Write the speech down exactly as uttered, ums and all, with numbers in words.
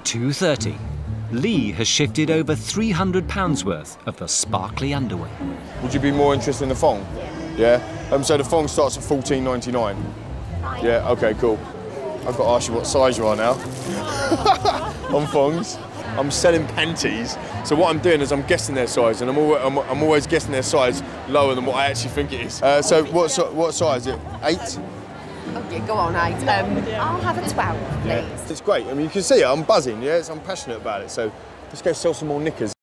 two thirty. Lee has shifted over three hundred pounds worth of the sparkly underwear. Would you be more interested in the thong? Yeah. Yeah? Um, so the thong starts at fourteen ninety-nine. Yeah, okay, cool. I've got to ask you what size you are now. On thongs. I'm selling panties. So what I'm doing is I'm guessing their size, and I'm, al I'm, I'm always guessing their size lower than what I actually think it is. Uh, so what, so what size is it? Eight? Okay, go on, eight. Um, I'll have a twelve, please. Yeah. It's great. I mean, you can see it. I'm buzzing, yeah? I'm passionate about it. So let's go sell some more knickers.